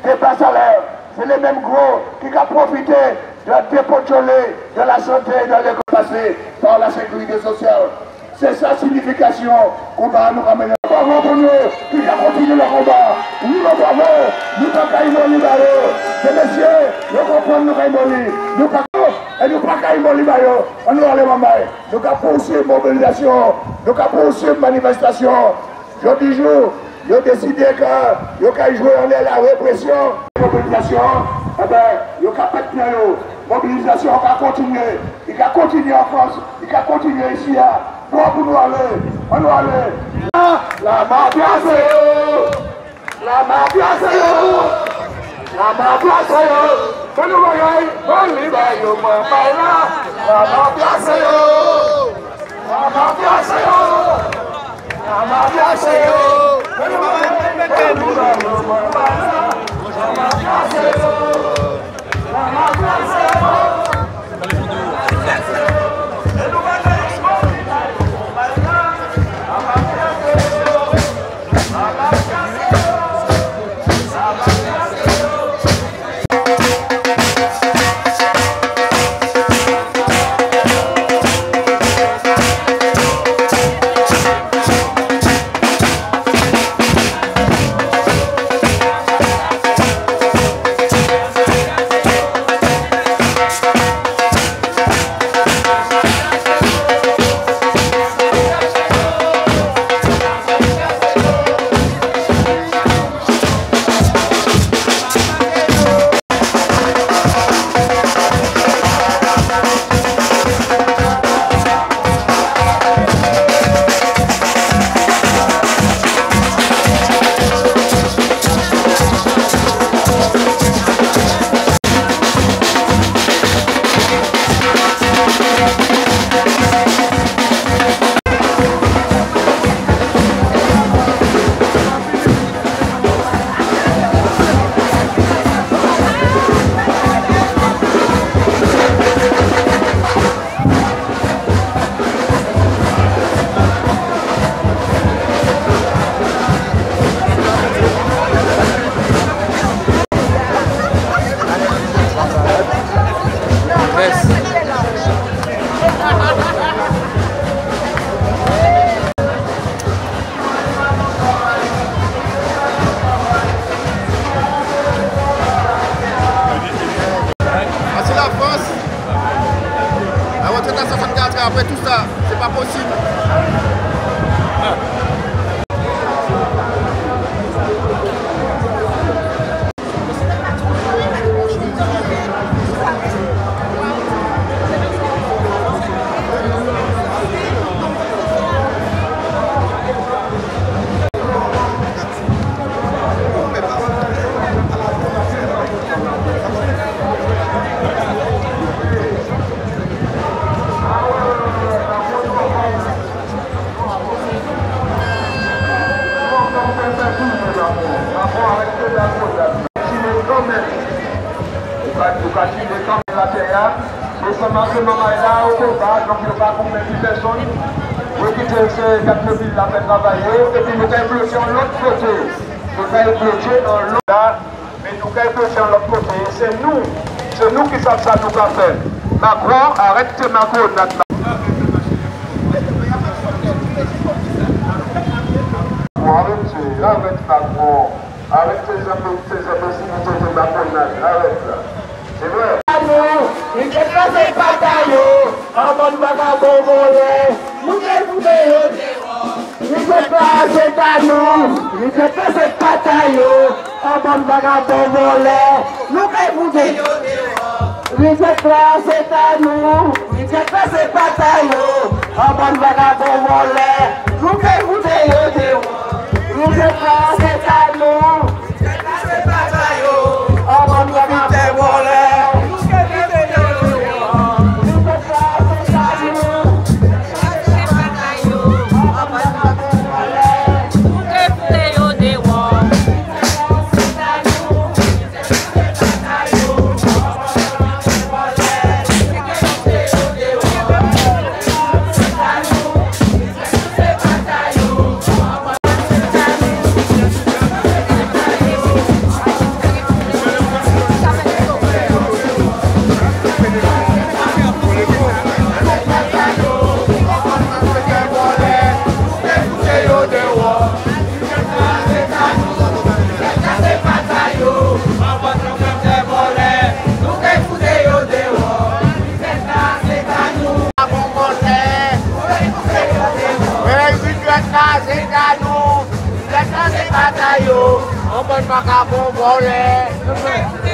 des bas salaires. C'est les mêmes gros qui ont profité de la dépotoler de la santé et de l'école passée par la sécurité sociale. C'est sa signification qu'on va nous ramener. Bravo pour nous, qui a continué le combat. Nous le bravo, nous ne pouvons pas y libérer. Ces messieurs, nous comprenons nous caïmoli. Nous ne pouvons pas y libérer. On nous allait mambaye. Nous avons poursuivi mobilisation, nous avons poursuivi manifestation. Jeudi jour, ils ont décidé que nous allons jouer en la répression. Mobilisation, eh bien, ils ont pété. Mobilisation, on va continuer. Il va continuer en France, il va continuer ici. Pour nous aller, on doit aller. La mafia c'est eux. La mafia c'est eux. La mafia c'est eux. Que nous voyons, on libère, on va là. La mafia c'est eux. La mafia c'est eux. La mafia c'est eux. Que nous voyons, on libère, on va là. La mafia c'est eux. La mafia c'est eux. Après tout ça, c'est pas possible. La fait travailler et puis nous avons bloqué de l'autre côté. Nous avons bloqué dans l'autre là, mais nous avons bloqué de l'autre côté. C'est nous qui savons ça nous avons fait. Macron, arrête Macron. Arrête Macron. Arrête ces imbécilités de Macron. Arrête là. C'est vrai. Il ne fait pas taillot. En bonne vagabond volé. Nous devons il ne fait pas c'est à nous, il ne fait pas cette bataille, en bonne vagabond volé, nous devons dire. Il ne fait pas c'est à nous, il ne fait pas cette bataille, en bonne vagabond volé, nous devons dire. Il ne fait pas c'est à nous, il ne fait pas cette bataille, en bonne vagabond volé. bataille, on peut pas qu'à bon voler.